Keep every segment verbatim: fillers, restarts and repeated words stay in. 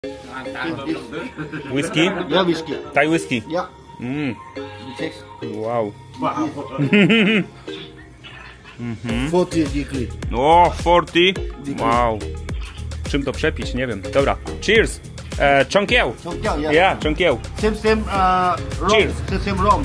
Whisky? Yeah, whiskey. Thai whisky. Yeah. Mm. You take Wow. forty degree. O, czterdzieści. Wow. Czym to przepić? Nie wiem. Dobra. Cheers. E, Chongkieu. Chongkieu, yeah. Yeah, Chongkieu. Same, same, uh, rum. Cheers. Same, same rum.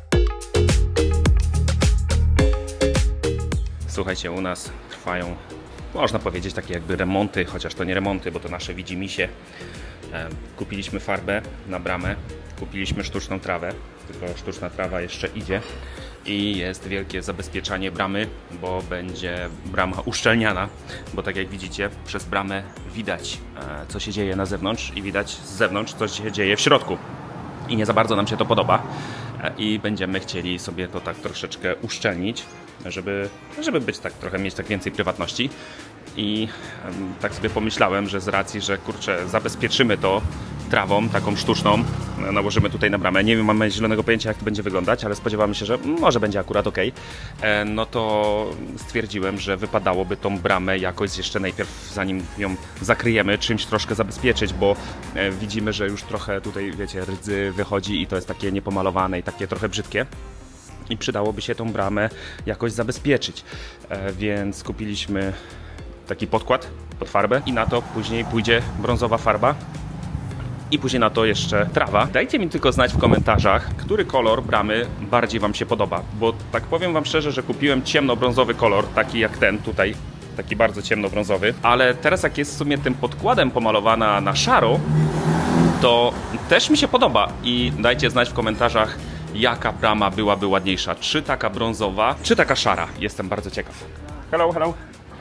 Słuchajcie, u nas trwają, można powiedzieć, takie jakby remonty, chociaż to nie remonty, bo to nasze widzimisię. E, kupiliśmy farbę na bramę, kupiliśmy sztuczną trawę, tylko sztuczna trawa jeszcze idzie i jest wielkie zabezpieczanie bramy, bo będzie brama uszczelniana, bo tak jak widzicie, przez bramę widać, e, co się dzieje na zewnątrz i widać z zewnątrz, co się dzieje w środku. I nie za bardzo nam się to podoba e, i będziemy chcieli sobie to tak troszeczkę uszczelnić, żeby, żeby być tak trochę, mieć tak więcej prywatności. I um, tak sobie pomyślałem, że z racji, że kurczę, zabezpieczymy to trawą taką sztuczną, nałożymy tutaj na bramę, nie wiem, mamy zielonego pojęcia, jak to będzie wyglądać, ale spodziewamy się, że może będzie akurat ok, e, no to stwierdziłem, że wypadałoby tą bramę jakoś jeszcze najpierw, zanim ją zakryjemy, czymś troszkę zabezpieczyć, bo e, widzimy, że już trochę tutaj, wiecie, rdzy wychodzi i to jest takie niepomalowane i takie trochę brzydkie. I przydałoby się tą bramę jakoś zabezpieczyć, e, więc kupiliśmy taki podkład pod farbę i na to później pójdzie brązowa farba i później na to jeszcze trawa. Dajcie mi tylko znać w komentarzach, który kolor bramy bardziej wam się podoba, bo tak powiem wam szczerze, że kupiłem ciemnobrązowy kolor, taki jak ten tutaj, taki bardzo ciemnobrązowy, ale teraz jak jest w sumie tym podkładem pomalowana na szaro, to też mi się podoba i dajcie znać w komentarzach, jaka brama byłaby ładniejsza, czy taka brązowa, czy taka szara. Jestem bardzo ciekaw. Hello, hello.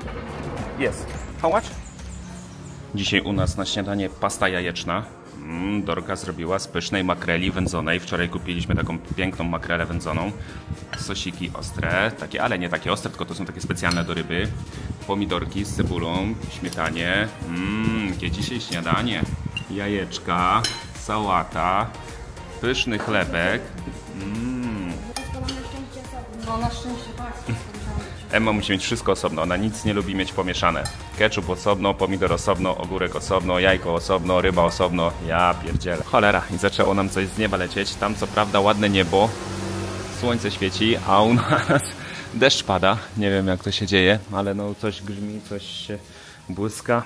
Yes. How much? Dzisiaj u nas na śniadanie pasta jajeczna. Mm, Dorka zrobiła z pysznej makreli wędzonej. Wczoraj kupiliśmy taką piękną makrelę wędzoną. Sosiki ostre, takie, ale nie takie ostre, tylko to są takie specjalne do ryby. Pomidorki z cebulą, śmietanie. Mmm, jakie dzisiaj śniadanie. Jajeczka, sałata, pyszny chlebek. Mm. No na szczęście tak. Emma musi mieć wszystko osobno, ona nic nie lubi mieć pomieszane. Ketchup osobno, pomidor osobno, ogórek osobno, jajko osobno, ryba osobno. Ja pierdzielę. Cholera, i zaczęło nam coś z nieba lecieć. Tam co prawda ładne niebo, słońce świeci, a u nas deszcz pada. Nie wiem jak to się dzieje, ale no coś grzmi, coś się błyska.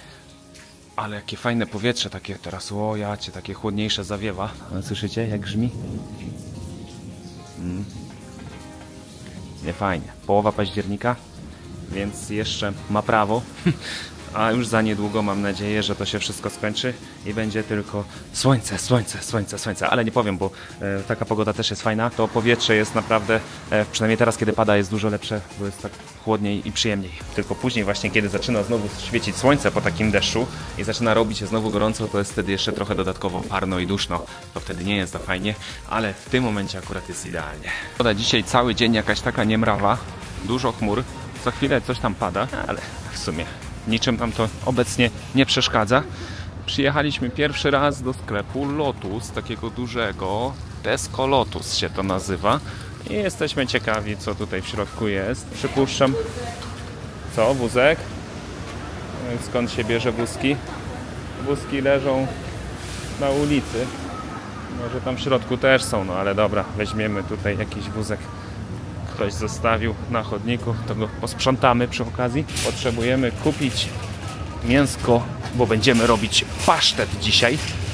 Ale jakie fajne powietrze takie teraz, o jacie, takie chłodniejsze zawiewa. Ale słyszycie jak grzmi? Mm. Nie fajnie. Połowa października, więc jeszcze ma prawo. A już za niedługo mam nadzieję, że to się wszystko skończy i będzie tylko słońce, słońce, słońce, słońce. Ale nie powiem, bo e, taka pogoda też jest fajna. To powietrze jest naprawdę, e, przynajmniej teraz kiedy pada, jest dużo lepsze, bo jest tak chłodniej i przyjemniej. Tylko później właśnie, kiedy zaczyna znowu świecić słońce po takim deszczu i zaczyna robić się znowu gorąco, to jest wtedy jeszcze trochę dodatkowo parno i duszno. To wtedy nie jest za fajnie, ale w tym momencie akurat jest idealnie. Pogoda dzisiaj cały dzień jakaś taka niemrawa, dużo chmur, co chwilę coś tam pada, ale w sumie niczym nam to obecnie nie przeszkadza. Przyjechaliśmy pierwszy raz do sklepu Lotus, takiego dużego, Tesco Lotus się to nazywa. I jesteśmy ciekawi, co tutaj w środku jest. Przypuszczam, co, wózek? Skąd się bierze wózki? Wózki leżą na ulicy. Może tam w środku też są, no ale dobra, weźmiemy tutaj jakiś wózek. Ktoś zostawił na chodniku, to go posprzątamy przy okazji. Potrzebujemy kupić mięsko, bo będziemy robić pasztet dzisiaj.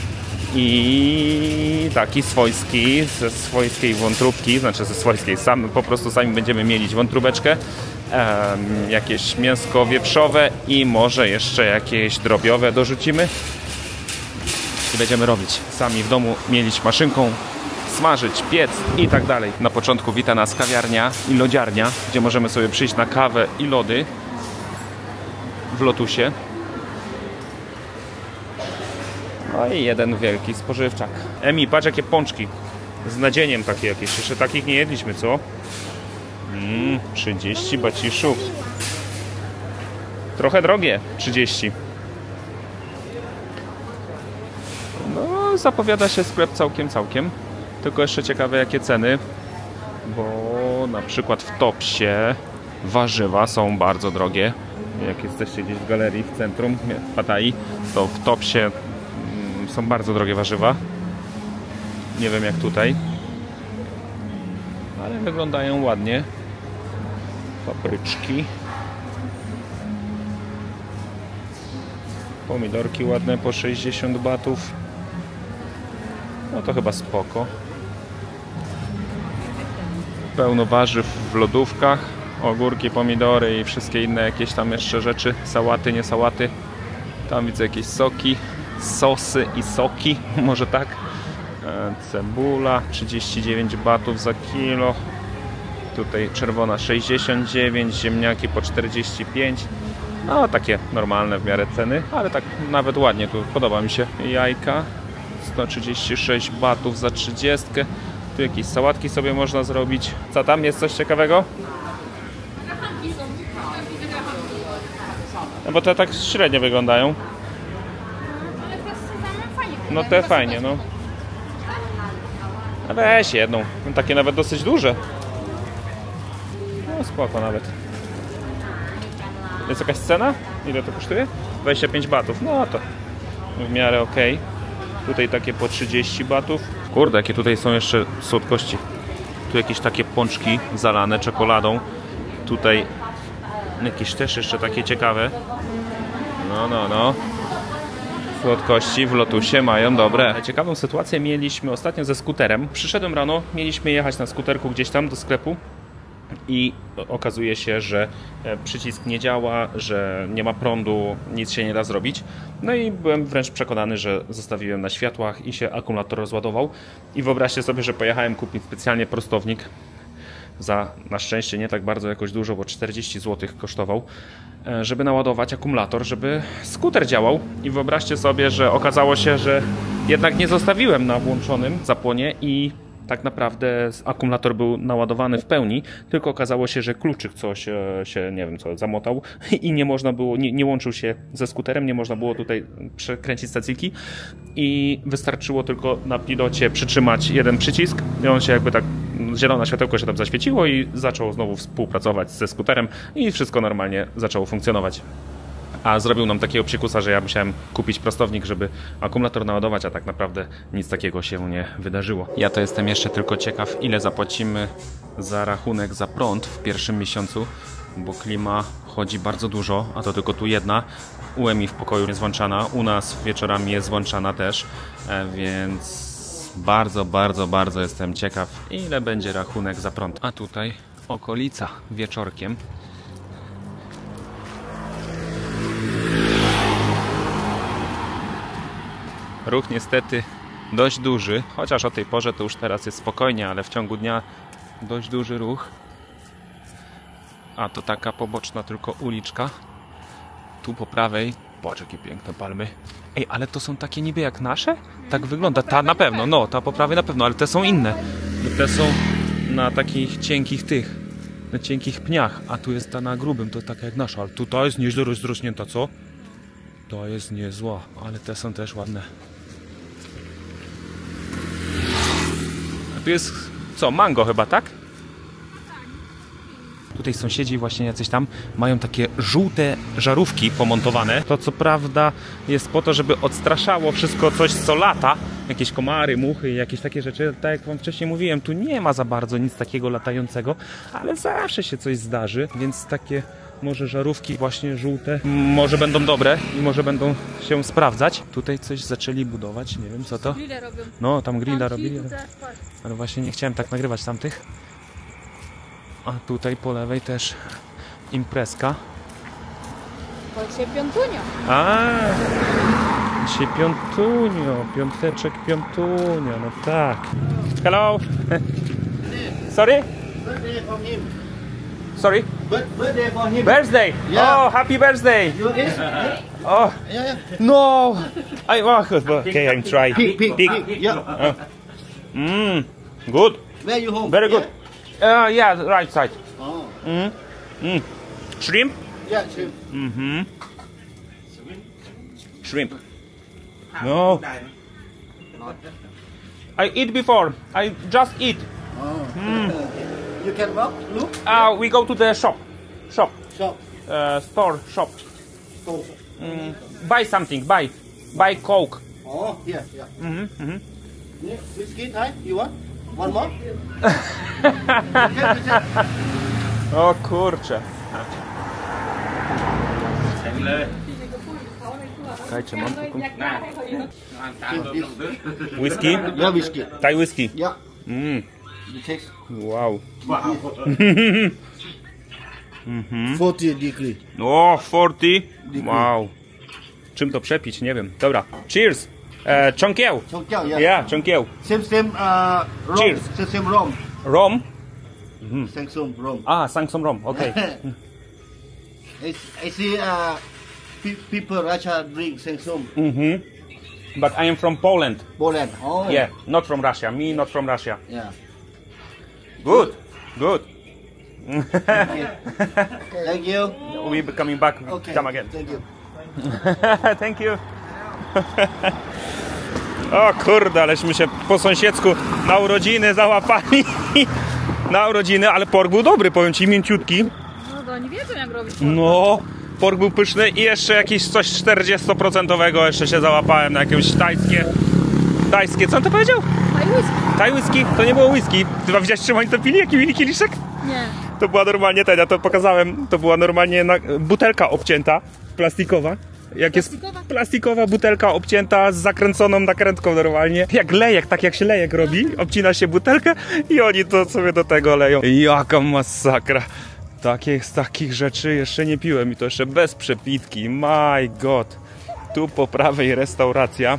I taki swojski, ze swojskiej wątróbki, znaczy ze swojskiej, sam, po prostu sami będziemy mielić wątróbeczkę, um, jakieś mięsko wieprzowe i może jeszcze jakieś drobiowe dorzucimy. I będziemy robić sami w domu, mielić maszynką, smażyć, piec i tak dalej. Na początku wita nas kawiarnia i lodziarnia, gdzie możemy sobie przyjść na kawę i lody w Lotusie. No i jeden wielki spożywczak. Emi, patrz jakie pączki. Z nadzieniem takie jakieś. Jeszcze takich nie jedliśmy, co? Mm, trzydzieści baciszów. Trochę drogie. trzydzieści. No, zapowiada się sklep całkiem, całkiem. Tylko jeszcze ciekawe jakie ceny. Bo na przykład w Topsie warzywa są bardzo drogie. Jak jesteście gdzieś w galerii w centrum Pattayee, to w Topsie są bardzo drogie warzywa. Nie wiem jak tutaj, ale wyglądają ładnie. Papryczki. Pomidorki ładne po sześćdziesiąt batów. No to chyba spoko. Pełno warzyw w lodówkach. Ogórki, pomidory i wszystkie inne jakieś tam jeszcze rzeczy. Sałaty, nie sałaty. Tam widzę jakieś soki, sosy i soki. Może tak. Cebula trzydzieści dziewięć batów za kilo. Tutaj czerwona sześćdziesiąt dziewięć, ziemniaki po czterdzieści pięć. No takie normalne w miarę ceny, ale tak nawet ładnie, tu podoba mi się. Jajka sto trzydzieści sześć batów za trzydzieści. Tu jakieś sałatki sobie można zrobić. Co tam? Jest coś ciekawego? No bo te tak średnio wyglądają. Ale te same fajnie. No te fajnie, no. No weź jedną. No takie nawet dosyć duże. No spoko nawet. Jest jakaś cena? Ile to kosztuje? dwadzieścia pięć batów. No to w miarę ok. Tutaj takie po trzydzieści batów. Kurde, jakie tutaj są jeszcze słodkości. Tu jakieś takie pączki zalane czekoladą. Tutaj jakieś też jeszcze takie ciekawe. No, no, no. Słodkości w Lotusie mają dobre. Ciekawą sytuację mieliśmy ostatnio ze skuterem. Przyszedłem rano, mieliśmy jechać na skuterku gdzieś tam do sklepu i okazuje się, że przycisk nie działa, że nie ma prądu, nic się nie da zrobić. No i byłem wręcz przekonany, że zostawiłem na światłach i się akumulator rozładował. I wyobraźcie sobie, że pojechałem kupić specjalnie prostownik za, na szczęście nie tak bardzo jakoś dużo, bo czterdzieści złotych kosztował, żeby naładować akumulator, żeby skuter działał. I wyobraźcie sobie, że okazało się, że jednak nie zostawiłem na włączonym zapłonie i tak naprawdę akumulator był naładowany w pełni, tylko okazało się, że kluczyk coś się, nie wiem co, zamotał i nie można było, nie, nie łączył się ze skuterem, nie można było tutaj przekręcić stacyjki i wystarczyło tylko na pilocie przytrzymać jeden przycisk i on się jakby tak, zielone światełko się tam zaświeciło i zaczął znowu współpracować ze skuterem i wszystko normalnie zaczęło funkcjonować. A zrobił nam takiego psikusa, że ja musiałem kupić prostownik, żeby akumulator naładować, a tak naprawdę nic takiego się nie wydarzyło. Ja to jestem jeszcze tylko ciekaw, ile zapłacimy za rachunek za prąd w pierwszym miesiącu, bo klima chodzi bardzo dużo, a to tylko tu jedna. U Emi w pokoju jest włączana, u nas wieczorami jest włączana też, więc bardzo, bardzo, bardzo jestem ciekaw, ile będzie rachunek za prąd. A tutaj okolica wieczorkiem. Ruch niestety dość duży, chociaż o tej porze to już teraz jest spokojnie, ale w ciągu dnia dość duży ruch. A to taka poboczna tylko uliczka. Tu po prawej, patrz jakie piękne palmy. Ej, ale to są takie niby jak nasze? Tak wygląda, ta na pewno, no ta po prawej na pewno, ale te są inne. Te są na takich cienkich tych, na cienkich pniach, a tu jest ta na grubym, to taka jak nasza, ale tutaj jest nieźle rozrośnięta, co? To jest niezła, ale te są też ładne. A tu jest co? Mango chyba, tak? Tutaj sąsiedzi właśnie jacyś tam mają takie żółte żarówki pomontowane. To co prawda jest po to, żeby odstraszało wszystko coś co lata. Jakieś komary, muchy, jakieś takie rzeczy. Tak jak wam wcześniej mówiłem, tu nie ma za bardzo nic takiego latającego, ale zawsze się coś zdarzy, więc takie może żarówki właśnie żółte może będą dobre i może będą się sprawdzać. Tutaj coś zaczęli budować, nie wiem co to. Grille robią. No, tam grilla robili. Kilku teraz, patrz. Ale właśnie nie chciałem tak nagrywać tamtych. A tutaj po lewej też imprezka. To się piątunio. A, dzisiaj piątunio, piąteczek piątunio, no tak. Hello. Sorry? Birthday for him. Sorry? Bir- Birthday for him. Birthday! Yeah. Oh, happy birthday! You is? Oh, Yeah, yeah. no! I, oh, okay, I'm trying. Pig, pig, Pig. pig. Yeah. Mmm, good. Where you home? Very good. Uh, yeah, right side. Oh. Mm. Mm. Shrimp? Yeah, shrimp. Mm-hmm. Shrimp. No. I eat before. I just eat. Oh. Mm. You can walk, look, Uh, we go to the shop. Shop. shop, Uh, store, shop. store. Mm. Buy something. Buy. Buy Coke. Oh, Oh, yeah, yeah. Mhm, mhm. Yeah, whiskey, Thai, you want? One more? O kurczę. Czekajcie, mam taką... Whisky? Yeah, whiskey. Thai whisky. Yeah. Mm. You taste Wow. forty degree. O, czterdzieści. Wow. Czym to przepić? Nie wiem. Dobra. Cheers. E, Chongkieł. Chongqiao, yeah. Yeah, Chongkieł. Same, same, uh, rum. Cheers. Same, same rum. Rom. Same, same rum. Ah, Sangsom Rom. Okay. I, I see, uh, pe people Russia drink same, same. Mhm. But I am from Poland. Poland. Oh, Yeah, not from Russia. Me, not from Russia. Yeah. Good. Good. Thank you. We be coming back. Okay. Come again. Thank you. Thank you. O kurde, aleśmy się po sąsiedzku na urodziny załapali. Na urodziny, ale pork był dobry, powiem ci, mięciutki. No to oni wiedzą jak robić. No, pork był pyszny i jeszcze jakieś coś czterdzieści procent jeszcze się załapałem na jakieś tajskie. Tajskie, co on to powiedział? Thai whisky. Thai whisky? To nie było whisky. Ty chyba widziałeś, czym oni to pili? Jaki mieli kieliszek? Nie. To była normalnie, ten, ja to pokazałem, to była normalnie na, butelka obcięta, plastikowa. Jak jest Plastikowa? plastikowa butelka obcięta z zakręconą nakrętką normalnie. Jak lejek, tak jak się lejek robi, obcina się butelkę i oni to sobie do tego leją. Jaka masakra. Takich, takich rzeczy jeszcze nie piłem i to jeszcze bez przepitki. My God. Tu po prawej restauracja.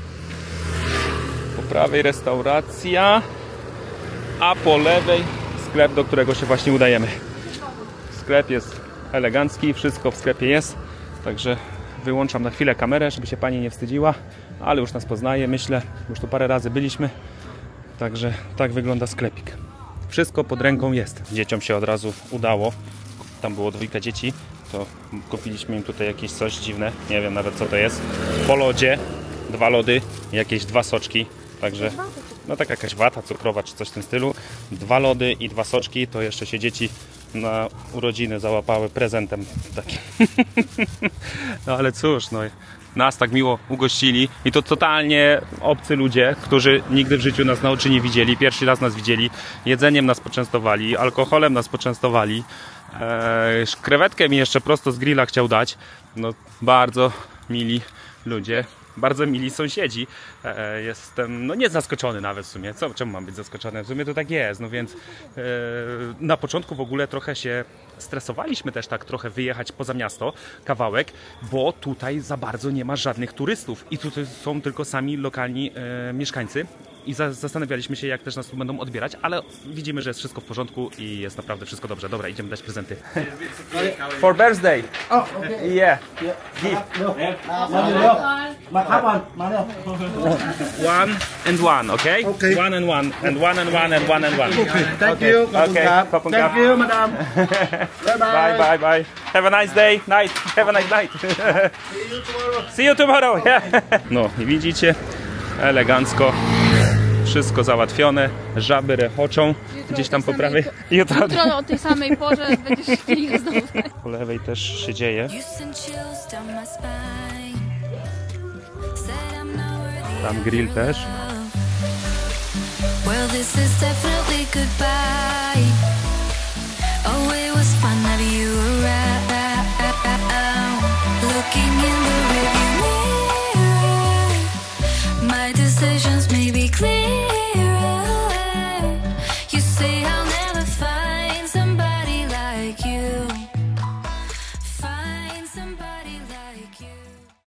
Po prawej restauracja, a po lewej sklep, do którego się właśnie udajemy. Sklep jest elegancki, wszystko w sklepie jest, także wyłączam na chwilę kamerę, żeby się pani nie wstydziła, ale już nas poznaje, myślę, już tu parę razy byliśmy, także tak wygląda sklepik. Wszystko pod ręką jest. Dzieciom się od razu udało, tam było dwójka dzieci, to kupiliśmy im tutaj jakieś coś dziwne, nie wiem nawet co to jest, po lodzie, dwa lody, jakieś dwa soczki, także no tak jakaś wata cukrowa czy coś w tym stylu, dwa lody i dwa soczki, to jeszcze się dzieci na urodziny załapały prezentem takim. No ale cóż, no nas tak miło ugościli i to totalnie obcy ludzie, którzy nigdy w życiu nas na oczy nie widzieli, pierwszy raz nas widzieli, jedzeniem nas poczęstowali, alkoholem nas poczęstowali, eee, krewetkę mi jeszcze prosto z grilla chciał dać, no bardzo mili ludzie. Bardzo mili sąsiedzi. E, jestem no nie zaskoczony nawet w sumie. Co, czemu mam być zaskoczony? W sumie to tak jest. No więc e, na początku w ogóle trochę się stresowaliśmy też tak trochę wyjechać poza miasto, kawałek, bo tutaj za bardzo nie ma żadnych turystów i tutaj są tylko sami lokalni e, mieszkańcy. I za, zastanawialiśmy się, jak też nas tu będą odbierać, ale widzimy, że jest wszystko w porządku i jest naprawdę wszystko dobrze. Dobra, idziemy dać prezenty. For birthday. Oh, okay. Yeah. Yeah. Give. No. Ma ร็วมาครับบอลมาเร็ว One and one, okay? Okay. One and one, and one and one, and one and one. Okay. Thank you ขอบคุณครับขอบคุณครับ Thank you มาดาม Bye, bye, bye. Have a nice day, night. Have a nice night. See you tomorrow. Yeah. No i widzicie, elegancko. Wszystko załatwione, żaby rechoczą, gdzieś tam po prawej. Jutro, Jutro o tej samej porze będziesz chcieli znowu. po lewej też się dzieje. Tam grill też. Well, this is definitely goodbye. Oh, it was fun having you around. Looking in the